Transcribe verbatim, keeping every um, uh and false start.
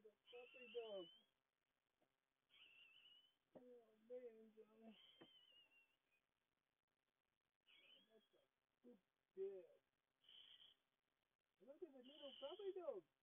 puppy dog. Oh man, Johnny. That's a good deal. Look at the little puppy dog.